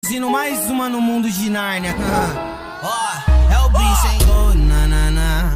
Produzindo mais uma no mundo de Nárnia. Ó, é o bicho, hein? Oh, na, na, na.